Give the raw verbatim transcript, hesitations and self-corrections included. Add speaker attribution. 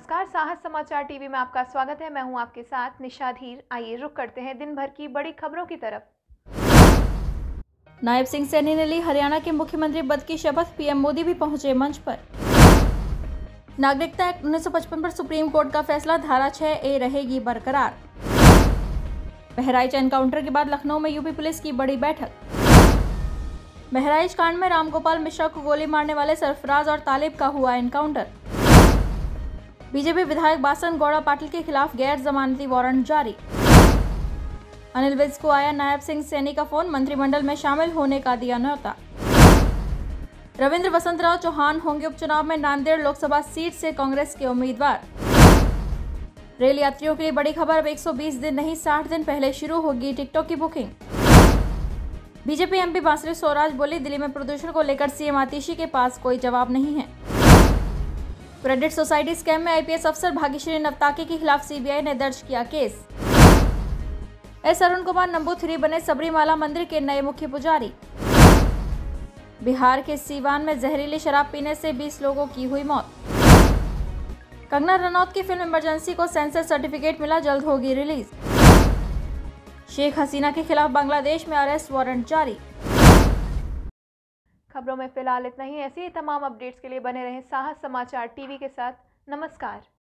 Speaker 1: नमस्कार, साहस समाचार टीवी में आपका स्वागत है। मैं हूं आपके साथ निशा धीर। आइए रुक करते हैं दिन भर की बड़ी खबरों की तरफ।
Speaker 2: नायब सिंह सैनी ने ली हरियाणा के मुख्यमंत्री पद की शपथ। पीएम मोदी भी पहुंचे मंच पर। नागरिकता एक्ट उन्नीस सौ पचपन पर सुप्रीम कोर्ट का फैसला, धारा छह ए रहेगी बरकरार। बहराइच एनकाउंटर के बाद लखनऊ में यूपी पुलिस की बड़ी बैठक। बहराइच कांड में रामगोपाल मिश्रा को गोली मारने वाले सरफराज और तालिब का हुआ एनकाउंटर। बीजेपी विधायक बासन गौड़ा पाटिल के खिलाफ गैर जमानती वारंट जारी। अनिल विज को आया नायब सिंह सैनी का फोन, मंत्रिमंडल में शामिल होने का दिया न्योता। रविंद्र वसंतराव चौहान होंगे उपचुनाव में, नांदेड़ लोकसभा सीट से कांग्रेस के उम्मीदवार। रेल यात्रियों के लिए बड़ी खबर, अब एक सौ बीस दिन नहीं साठ दिन पहले शुरू होगी टिकटों की बुकिंग। बीजेपी एमपी बांसुरी स्वराज बोली, दिल्ली में प्रदूषण को लेकर सीएम आतिशी के पास कोई जवाब नहीं है। क्रेडिट सोसाइटी स्कैम में आईपीएस अफसर भाग्यश्री नवताके के खिलाफ सीबीआई ने दर्ज किया केस। एस अरुण कुमार नंबूथिरी बने सबरीमाला मंदिर के नए मुख्य पुजारी। बिहार के सीवान में जहरीली शराब पीने से बीस लोगों की हुई मौत। कंगना रनौत की फिल्म इमरजेंसी को सेंसर सर्टिफिकेट मिला, जल्द होगी रिलीज। शेख हसीना के खिलाफ बांग्लादेश में अरेस्ट वारंट जारी।
Speaker 1: खबरों में फिलहाल इतना ही। ऐसी ही तमाम अपडेट्स के लिए बने रहें साहस समाचार टीवी के साथ। नमस्कार।